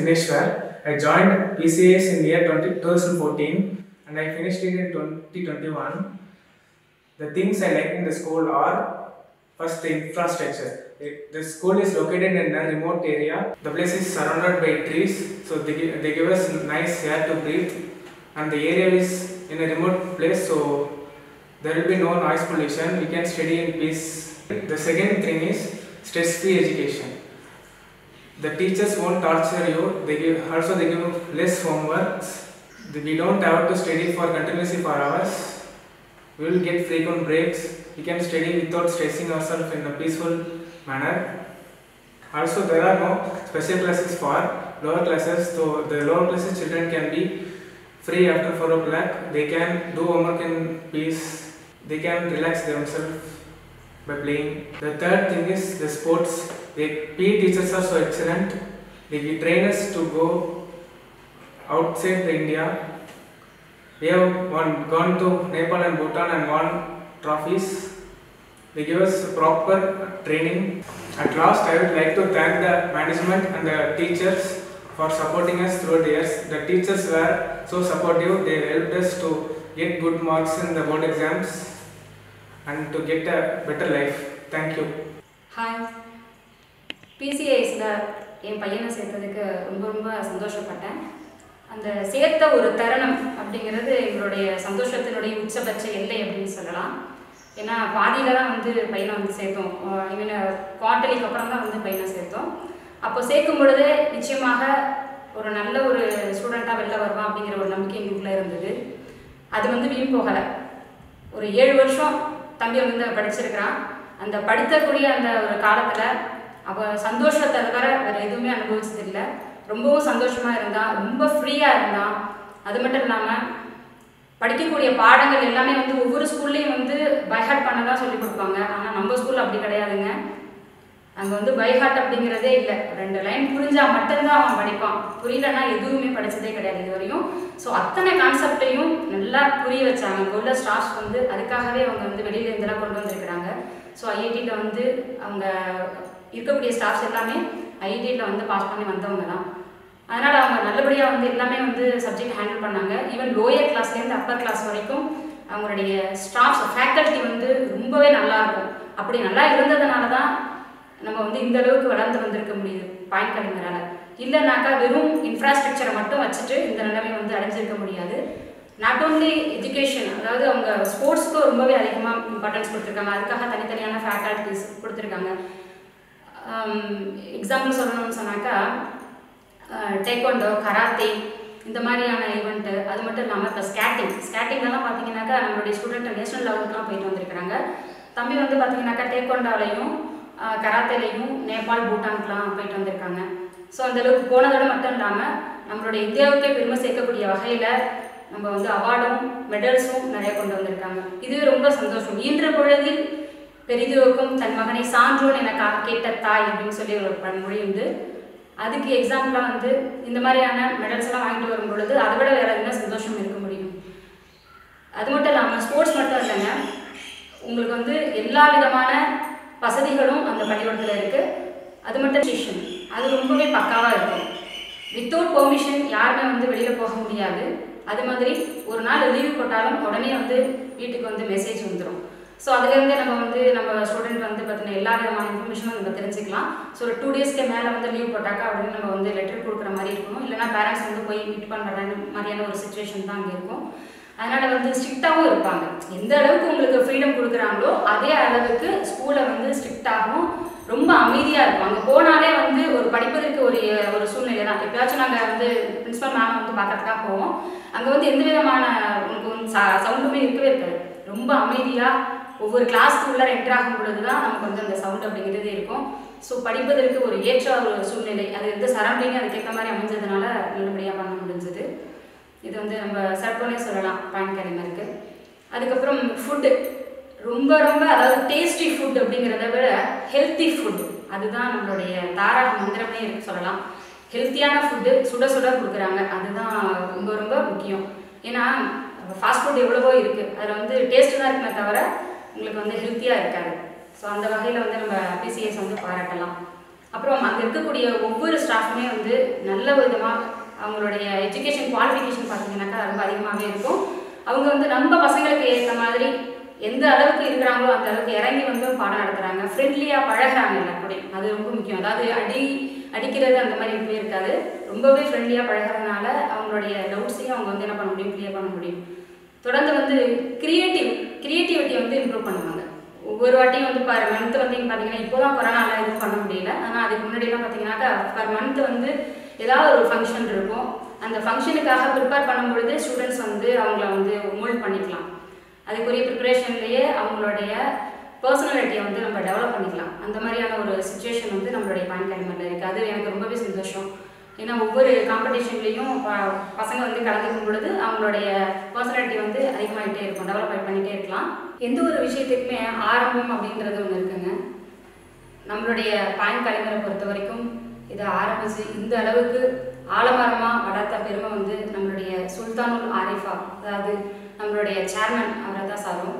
Dineshwar. I joined PCAS in year 2014 and I finished it in 2021. The things I like in the school are first the infrastructure. The school is located in a remote area. The place is surrounded by trees, so they give us nice air to breathe, and the area is in a remote place, so there will be no noise pollution. We can study in peace. The second thing is stress-free education. The teachers won't torture you. They give less homeworks. We don't have to study for continuously for hours. We will get frequent breaks. We can study without stressing ourselves in a peaceful manner. Also, there are no special classes for lower classes, so the lower classes children can be free after 4 o'clock. They can do homework in peace. They can relax themselves by playing. The third thing is the sports. The PE teachers are so excellent. They train us to go outside the India. We have gone to Nepal and Bhutan and won trophies. They give us proper training. At last, I would like to thank the management and the teachers for supporting us throughout the years. The teachers were so supportive. They helped us to get good marks in the board exams and to get a better life. Thank you. Hi. PCAS என் பையனை சேர்த்ததுக்கு ரொம்ப சந்தோஷப்பட்டேன். அந்த சேர்த்த ஒரு தருணம் அப்படிங்கிறது எங்களுடைய சந்தோஷத்தினுடைய உச்சபட்ச எல்லை அப்படின்னு சொல்லலாம். ஏன்னா பாதியில் தான் பையனை சேர்த்தோம். இவன் குவார்ட்டர்லிக்கு அப்புறம் தான் பையனை சேர்த்தோம். அப்போ சேர்க்கும் பொழுது நிச்சயமாக ஒரு நல்ல ஒரு ஸ்டூடெண்ட்டாக வெளில வருவான் அப்படிங்கிற ஒரு நம்பிக்கை எங்களுக்குள்ளே இருந்தது. அது வீண் போகலை. ஒரு 7 வருஷம் தம்பி படிச்சிருக்கிறான். அந்த படிக்கக்கூடிய அந்த ஒரு காலத்தில் அவள் சந்தோஷத்தை தவிர வேறு எதுவுமே அனுபவிச்சதில்லை. ரொம்பவும் சந்தோஷமாக இருந்தான், ரொம்ப ஃப்ரீயாக இருந்தான். அது மட்டும் இல்லாமல் படிக்கக்கூடிய பாடங்கள் எல்லாமே ஒவ்வொரு ஸ்கூல்லையும் பைஹார்ட் பண்ண தான் சொல்லிக் கொடுப்பாங்க. ஆனால் நம்ம ஸ்கூலில் அப்படி கிடையாதுங்க. அங்கே பைஹார்ட் அப்படிங்கிறதே இல்லை. 2 லைன் புரிஞ்சால் மட்டும்தான் அவன் படிப்பான். புரியலன்னா எதுவுமே படித்ததே கிடையாது இது வரையும். ஸோ அத்தனை கான்செப்டையும் நல்லா புரிய வச்சாங்க. அங்கே உள்ள ஸ்டாஃப்ஸ் அதுக்காகவே அவங்க வெளியில இருந்தெல்லாம் கொண்டு வந்திருக்கிறாங்க. ஸோ ஐஐடியில் அவங்க இருக்கக்கூடிய ஸ்டாஃப்ஸ் எல்லாமே ஐஐடியில் பாஸ் பண்ணி வந்தவங்க தான். அதனால் அவங்க நல்லபடியாக எல்லாமே சப்ஜெக்ட் ஹேண்டில் பண்ணாங்க. ஈவன் லோயர் கிளாஸ்லேருந்து அப்பர் கிளாஸ் வரைக்கும் அவங்களுடைய ஸ்டாஃப்ஸ் ஃபேக்கல்ட்டி ரொம்பவே நல்லாயிருக்கும். அப்படி நல்லா இருந்ததுனால தான் நம்ம இந்த அளவுக்கு வளர்ந்து வந்திருக்க முடியுது பாயிண்ட் கலைஞரால். இல்லைனாக்கா வெறும் இன்ஃப்ராஸ்ட்ரக்சரை மட்டும் வச்சுட்டு இந்த நிலைமை அடைஞ்சிருக்க முடியாது. நாட் ஓன்லி எஜுகேஷன், அதாவது அவங்க ஸ்போர்ட்ஸ்க்கும் ரொம்பவே அதிகமாக இம்பார்ட்டன்ஸ் கொடுத்துருக்காங்க. அதுக்காக தனித்தனியான ஃபேக்கல்ட்டிஸ் கொடுத்துருக்காங்க. எக்ஸாம்பிள் சொல்லணும்னு சொன்னாக்கா டேக்வாண்டோ, கராத்தே இந்த மாதிரியான ஈவெண்ட்டு. அது மட்டும் இல்லாமல் இப்போ ஸ்கேட்டிங்லாம் பார்த்தீங்கன்னாக்கா நம்மளுடைய ஸ்டூடெண்ட் நேஷனல் லெவலுக்குலாம் போயிட்டு வந்திருக்கிறாங்க. தம்பி பார்த்தீங்கன்னாக்கா டேக்வாண்டோலையும் கராத்தேலையும் நேபாள், பூட்டானுக்குலாம் போயிட்டு வந்திருக்காங்க. ஸோ அந்தளவுக்கு போனதோடு மட்டும் இல்லாமல் நம்மளுடைய இந்தியாவுக்கே பெருமை சேர்க்கக்கூடிய வகையில் நம்ம அவார்டும் மெடல்ஸும் நிறைய கொண்டு வந்திருக்காங்க. இதுவே ரொம்ப சந்தோஷம். ஈன்ற பொழுதில் பெரிதுவக்கும் தன் மகனை சான்றோன் என கேட்ட தாய் அப்படின்னு சொல்லி ஒரு பன்மொழி உண்டு. அதுக்கு எக்ஸாம்பிளாக இந்த மாதிரியான மெடல்ஸ் எல்லாம் வாங்கிட்டு வரும் பொழுது அதை விட வேறு என்ன சந்தோஷம் இருக்க முடியும். அது மட்டும் இல்லாமல் ஸ்போர்ட்ஸ் மட்டும் இல்லைங்க, உங்களுக்கு எல்லா விதமான வசதிகளும் அந்த பள்ளிக்கூடத்தில் இருக்குது. அது மட்டும் ஸ்டேஷன் அது ரொம்பவே பக்காவாக இருக்கும். வித்தவுட் பெர்மிஷன் யாருமே வெளியில் போக முடியாது. அது மாதிரி ஒரு நாள் லீவு போட்டாலும் உடனே வீட்டுக்கு மெசேஜ் வந்துடும். ஸோ அதுலேருந்து நம்ம நம்ம ஸ்டூடெண்ட் பார்த்தினா எல்லா விதமான இன்ஃபர்மேஷனும் நம்ம தெரிஞ்சுக்கலாம். ஸோ ஒரு 2 டேஸ்க்கு மேலே லீவ் போட்டாக்கா அப்படின்னு நம்ம லெட்டர் கொடுக்குற மாதிரி இருக்கணும். இல்லைனா பேரண்ட்ஸ் போய் மீட் பண்ணுற மாதிரியான ஒரு சுச்சுவேஷன் தான் அங்கே இருக்கும். அதனால் ஸ்ட்ரிக்டாகவும் இருப்பாங்க. எந்த அளவுக்கு உங்களுக்கு ஃப்ரீடம் கொடுக்குறாங்களோ அதே அளவுக்கு ஸ்கூலை ஸ்ட்ரிக்டாகவும் ரொம்ப அமைதியாக இருக்கும். அங்கே போனாலே ஒரு படிப்பதற்கு ஒரு சூழ்நிலை தான். எப்பயாச்சும் நாங்கள் பிரின்ஸிபல் மேம் பார்க்கறதுக்காக போவோம். அங்கே எந்த விதமான உங்களுக்கு சவுண்டுமே இருக்கவே இருக்காது. ரொம்ப அமைதியாக ஒவ்வொரு கிளாஸ்க்கு உள்ளே என்டர் ஆகும் பொழுது தான் நமக்கு அந்த சவுண்ட் அப்படிங்கிறதே இருக்கும். ஸோ படிப்பதற்கு ஒரு ஏற்ற ஒரு சூழ்நிலை, அது சரௌண்டிங் அதுக்கேற்ற மாதிரி அமைஞ்சதுனால நல்லபடியாக பண்ண முடிஞ்சது. இது நம்ம சட்டோனே சொல்லலாம் பாயிண்ட் கலைஞருக்கு. அதுக்கப்புறம் ஃபுட்டு ரொம்ப அதாவது டேஸ்டி ஃபுட் அப்படிங்கிறத விட ஹெல்த்தி ஃபுட், அதுதான் நம்மளுடைய தாரக மந்திரமே சொல்லலாம். ஹெல்த்தியான ஃபுட்டு சுட கொடுக்குறாங்க. அதுதான் ரொம்ப முக்கியம். ஏன்னா ஃபாஸ்ட் ஃபுட் எவ்வளவோ இருக்குது, அதில் டேஸ்ட்டு தான் இருக்குமே தவிர உங்களுக்கு ஹெல்த்தியாக இருக்காது. ஸோ அந்த வகையில் நம்ம பிசிஎஸ் பாராட்டலாம். அப்புறம் அங்கே இருக்கக்கூடிய ஒவ்வொரு ஸ்டாஃபுமே வந்து நல்ல விதமாக அவங்களுடைய எஜுகேஷன் குவாலிஃபிகேஷன் பார்த்தீங்கன்னாக்கா ரொம்ப அதிகமாகவே இருக்கும். அவங்க வந்து நம்ம பசங்களுக்கு ஏற்ற மாதிரி எந்த அளவுக்கு இருக்கிறாங்களோ அந்த அளவுக்கு இறங்கி வந்து பாடம் நடத்துகிறாங்க. ஃப்ரெண்ட்லியாக பழகிறாங்க எல்லாருக்கூடையும், அது ரொம்ப முக்கியம். அதாவது அடிக்கிறது அந்த மாதிரி எதுவுமே இருக்காது. ரொம்பவே ஃப்ரெண்ட்லியாக பழகிறதுனால அவங்களுடைய டவுட்ஸையும் அவங்க வந்து என்ன பண்ண முடியும், கிளியர் பண்ண முடியும். தொடர்ந்து வந்து கிரியேட்டிவிட்டியை வந்து இம்ப்ரூவ் பண்ணுவாங்க. ஒவ்வொரு வாட்டியும் வந்து பர் மந்த் வந்து பார்த்தீங்கன்னா இப்போ தான் கொரோனாவில் எதுவும் பண்ண முடியல. ஆனால் அதுக்கு முன்னாடிலாம் பார்த்தீங்கன்னாக்கா பர் மந்த் வந்து ஏதாவது ஒரு ஃபங்க்ஷன் இருக்கும். அந்த ஃபங்க்ஷனுக்காக ப்ரிப்பேர் பண்ணும்பொழுது ஸ்டூடெண்ட்ஸ் வந்து அவங்கள வந்து மோல்ட் பண்ணிக்கலாம். அதுக்குரிய ப்ரிப்பரேஷன்லேயே அவங்களுடைய பர்சனாலிட்டியை வந்து நம்ம டெவலப் பண்ணிக்கலாம். அந்த மாதிரியான ஒரு சுச்சுவேஷன் வந்து நம்மளுடைய பாயிண்ட் அகாடமியில் இருக்குது. அது எனக்கு ரொம்பவே சந்தோஷம். ஏன்னா ஒவ்வொரு காம்படிஷன்லேயும் பசங்க வந்து கலந்துக்கும் பொழுது அவங்களுடைய பர்சனாலிட்டி வந்து அதிகமாகிட்டே இருக்கும், டெவலப் பண்ணிகிட்டே இருக்கலாம். எந்த ஒரு விஷயத்துக்குமே ஆரம்பம் அப்படின்றது ஒன்று இருக்குங்க. நம்மளுடைய பாயிண்ட் அகாடமியை பொறுத்த வரைக்கும் இதை ஆரம்பித்து இந்த அளவுக்கு ஆலமரமாக வளர்த்த பெருமை வந்து நம்மளுடைய சுல்தானுல் ஆரிஃபா, அதாவது நம்மளுடைய சேர்மன் அவரை தான் சாரும்.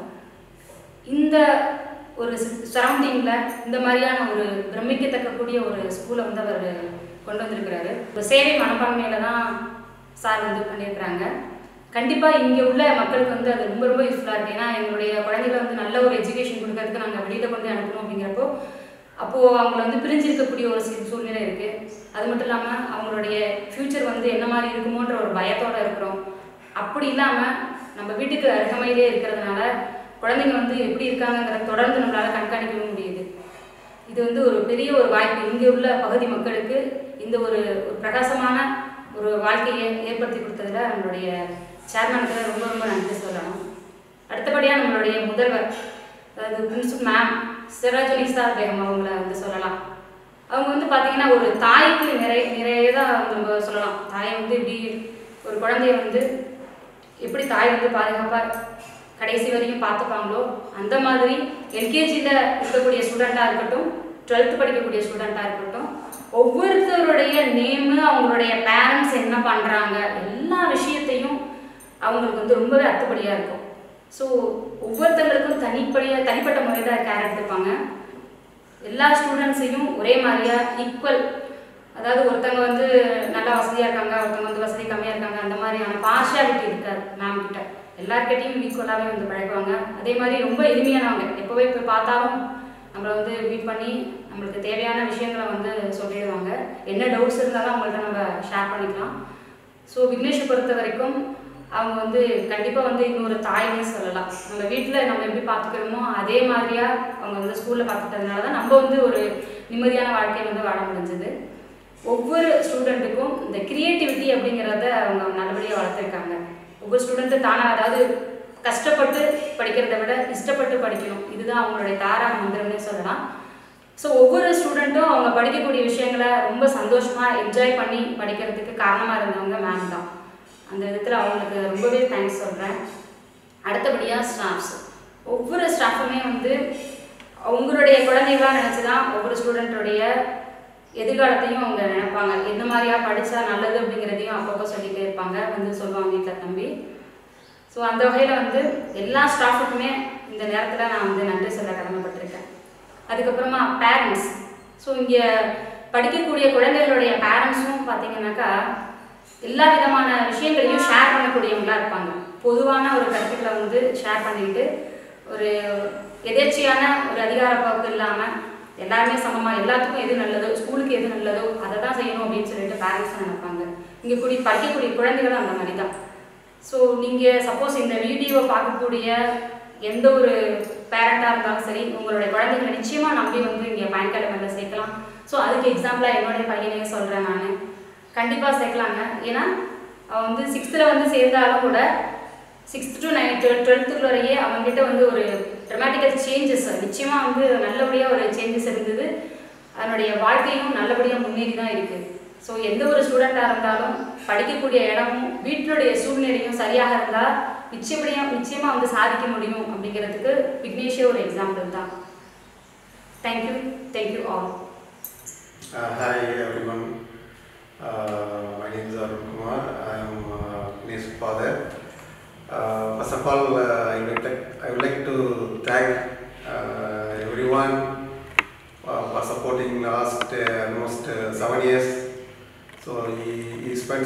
இந்த ஒரு சரௌண்டிங்கில் இந்த மாதிரியான ஒரு பிரமிக்கத்தக்கக்கூடிய ஒரு ஸ்கூலை வந்து அவர் கொண்டு வந்திருக்கிறாரு. ஒரு சேவை மனப்பான்மையில் தான் சார் வந்து பண்ணியிருக்கிறாங்க. கண்டிப்பாக இங்கே உள்ள மக்களுக்கு வந்து அது ரொம்ப ரொம்ப யூஸ்ஃபுல்லாக இருக்குது. ஏன்னா எங்களுடைய குழந்தைகளை வந்து நல்ல ஒரு எஜுகேஷன் கொடுக்கறதுக்கு நாங்கள் வெளியில் கொண்டு அனுப்பணும் அப்படிங்கிறப்போ அப்போது அவங்கள வந்து பிரிஞ்சிருக்கக்கூடிய ஒரு சூழ்நிலை இருக்குது. அது மட்டும் இல்லாமல் அவங்களுடைய ஃப்யூச்சர் வந்து என்ன மாதிரி இருக்குமோன்ற ஒரு பயத்தோடு இருக்கிறோம். அப்படி இல்லாமல் நம்ம வீட்டுக்கு அருகமையிலே இருக்கிறதுனால குழந்தைங்க வந்து எப்படி இருக்காங்கிறத தொடர்ந்து நம்மளால் கண்காணிக்கவும் முடியுது. இது வந்து ஒரு பெரிய ஒரு வாய்ப்பு. இங்கே உள்ள பகுதி மக்களுக்கு இந்த ஒரு பிரகாசமான ஒரு வாழ்க்கையை ஏற்படுத்தி கொடுத்ததில் நம்மளுடைய சேர்மனுக்கு ரொம்ப ரொம்ப நன்றி சொல்லணும். அடுத்தபடியாக நம்மளுடைய முதல்வர், அதாவது பிரின்சிபல் மேம் சிராஜுனிசா பேகம் அவங்கள வந்து சொல்லலாம். அவங்க வந்து பார்த்திங்கன்னா ஒரு தாய்க்கு நிறைய தான் நம்ம சொல்லலாம். தாயை வந்து இப்படி ஒரு குழந்தைய வந்து எப்படி தாய் வந்து பாதுகாப்பாக கடைசி வரையும் பார்த்துப்பாங்களோ அந்த மாதிரி எல்கேஜியில் இருக்கக்கூடிய ஸ்டூடெண்ட்டாக இருக்கட்டும், 12th படிக்கக்கூடிய ஸ்டூடெண்ட்டாக இருக்கட்டும், ஒவ்வொருத்தருடைய நேமு, அவங்களுடைய பேரண்ட்ஸ் என்ன பண்ணுறாங்க, எல்லா விஷயத்தையும் அவங்களுக்கு வந்து ரொம்பவே அத்துப்படியாக இருக்கும். ஸோ ஒவ்வொருத்தங்களுக்கும் தனிப்பட்ட முறையில் கேர் எடுத்துப்பாங்க. எல்லா ஸ்டூடெண்ட்ஸையும் ஒரே மாதிரியாக ஈக்குவல், அதாவது ஒருத்தவங்க வந்து நல்லா வசதியாக இருக்காங்க, ஒருத்தவங்க வந்து வசதி கம்மியாக இருக்காங்க, அந்த மாதிரியான பார்ஷியாலிட்டி இருக்காது மேம் கிட்ட. எல்லார்கிட்டையும் ஈக்குவலாகவே வந்து பழகுவாங்க. அதே மாதிரி ரொம்ப எளிமையானவங்க. எப்போவே போய் பார்த்தாலும் நம்மளை வந்து மீட் பண்ணி நம்மளுக்கு தேவையான விஷயங்களை வந்து சொல்லிடுவாங்க. என்ன டவுட்ஸ் இருந்தாலும் அவங்கள்ட்ட நம்ம ஷேர் பண்ணிக்கலாம். ஸோ விக்னேஷை பொறுத்த வரைக்கும் அவங்க வந்து கண்டிப்பாக வந்து இன்னொரு தாய்னே சொல்லலாம். நம்ம வீட்டில் நம்ம எப்படி பார்த்துக்கிறோமோ அதே மாதிரியாக அவங்க வந்து ஸ்கூலில் பார்த்துட்டதுனால தான் நம்ம வந்து ஒரு நிம்மதியான வாழ்க்கையை வந்து வாழ முடிஞ்சது. ஒவ்வொரு ஸ்டூடெண்ட்டுக்கும் இந்த கிரியேட்டிவிட்டி அப்படிங்கிறத அவங்க நல்லபடியாக வளர்த்துருக்காங்க. ஒவ்வொரு ஸ்டூடெண்ட்டு தானாக, அதாவது கஷ்டப்பட்டு படிக்கிறத விட இஷ்டப்பட்டு படிக்கணும், இதுதான் அவங்களுடைய தாரா மந்திரம்னே சொல்லலாம். ஸோ ஒவ்வொரு ஸ்டூடெண்ட்டும் அவங்க படிக்கக்கூடிய விஷயங்களை ரொம்ப சந்தோஷமாக என்ஜாய் பண்ணி படிக்கிறதுக்கு காரணமாக இருந்தவங்க மேம் தான். அந்த விதத்தில் அவங்களுக்கு ரொம்பவே தேங்க்ஸ் சொல்கிறேன். அடுத்தபடியாக ஸ்டாஃப்ஸ், ஒவ்வொரு ஸ்டாஃபுமே வந்து அவங்களுடைய குழந்தைகளாக நினச்சி தான் ஒவ்வொரு ஸ்டூடெண்ட்டுடைய எதிர்காலத்தையும் அவங்க நினைப்பாங்க. எந்த மாதிரியாக படித்தா நல்லது அப்படிங்கிறதையும் அப்பப்போ சொல்லிகிட்டே இருப்பாங்க, வந்து சொல்லுவாங்க வீட்டில் தம்பி. ஸோ அந்த வகையில் வந்து எல்லா ஸ்டாஃபுக்குமே இந்த நேரத்தில் நான் வந்து நன்றி சொல்ல கடமைப்பட்டிருக்கேன். அதுக்கப்புறமா பேரண்ட்ஸ். ஸோ இங்கே படிக்கக்கூடிய குழந்தைகளுடைய பேரண்ட்ஸும் பார்த்தீங்கன்னாக்கா எல்லா விதமான விஷயங்களையும் ஷேர் பண்ணக்கூடியவங்களாக இருப்பாங்க. பொதுவான ஒரு கருத்துக்களை வந்து ஷேர் பண்ணிக்கிட்டு ஒரு எதேர்ச்சியான ஒரு அதிகார போக்கு இல்லாமல் எல்லாருமே சமமாக எல்லாத்துக்கும் எது நல்லதோ, ஸ்கூலுக்கு எது நல்லதோ அதை தான் செய்யணும் அப்படின்னு சொல்லிட்டு பேரண்ட்ஸ் நினைப்பாங்க. இங்கே படிக்கக்கூடிய குழந்தைகளும் அந்த மாதிரி தான். ஸோ நீங்கள் சப்போஸ் இந்த வீடியோவை பார்க்கக்கூடிய எந்த ஒரு பேரண்ட்டாக இருந்தாலும் சரி, உங்களுடைய குழந்தைகளை நிச்சயமாக நம்பி வந்து இங்கே பாயிண்ட் அகாடமியில் சேர்க்கலாம். ஸோ அதுக்கு எக்ஸாம்பிளாக என்னுடைய பையனையே சொல்கிறேன், நான் கண்டிப்பாக சேர்க்கலாங்க. ஏன்னா அவன் வந்து 6th வந்து சேர்ந்தாலும் கூட 6th to 9th 12th வரையே அவங்ககிட்ட வந்து ஒரு ட்ரமாட்டிக்கல் சேஞ்சஸ் நிச்சயமாக வந்து நல்லபடியாக ஒரு சேஞ்சஸ் இருந்தது. அதனுடைய வாழ்க்கையும் நல்லபடியாக முன்னேறி தான் இருக்குது. ஸோ எந்த ஒரு ஸ்டூடெண்ட்டாக இருந்தாலும் படிக்கக்கூடிய இடமும் வீட்டினுடைய சூழ்நிலையும் சரியாக இருந்தால் நிச்சயமாக வந்து சாதிக்க முடியும் அப்படிங்கிறதுக்கு விக்னேஷே ஒரு எக்ஸாம்பிள் தான். Thank you all. Hi everyone. My name is Arun Kumar. I am Vinesh's father. First of all, I would like to thank everyone for supporting last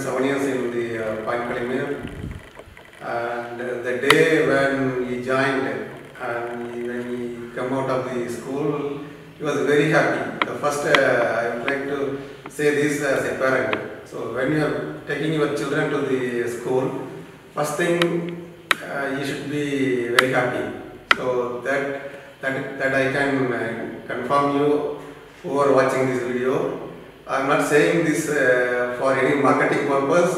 spent 7 years in the Point Kalimir. And the day when he joined and when he come out of the school, he was very happy. The first, I would like to say this as a parent. So when you are taking your children to the school, first thing you should be very happy. So that I can confirm you who are watching this video. I am not saying this for any marketing purpose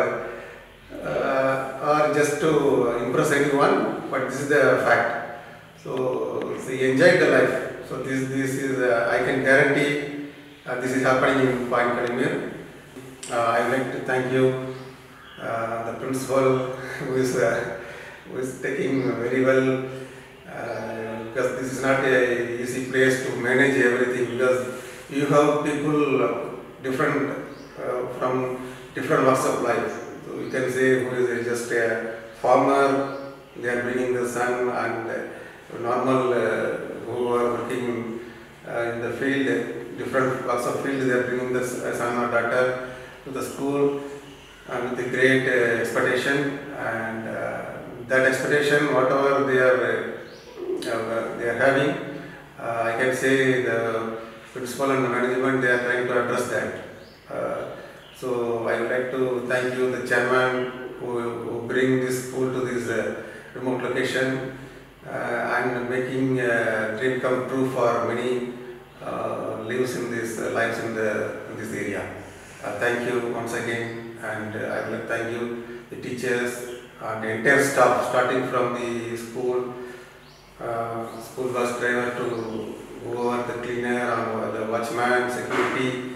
or just to impress anyone, but this is the fact. So he enjoyed the life. So this is I can guarantee this is happening in Point Kalimir. I would like to thank you, the principal who is taking very well, because this is not a easy place to manage everything, because you have people different from different walks of life. So you can say who is just a farmer, they are bringing the son, and normal who are working in the field, different walks of field, they are bringing the son or daughter to the school with a great expectation, and that expectation, whatever they are having, I can say the principal and the management, they are trying to address that. So I would like to thank you, the chairman, who bring this school to this remote location and making dream come true for many lives in this area. Thank you once again, and I would like to thank you, the teachers and the entire staff, starting from the school bus driver to whoever the cleaner or the watchman, security,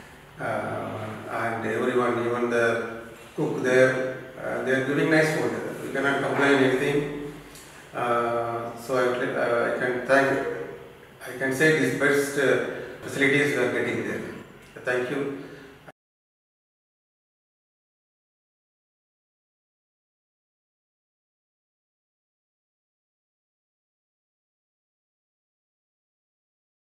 and everyone, even the cook there, they are giving nice food. We cannot complain anything. So I can say these best facilities we are getting there. Thank you.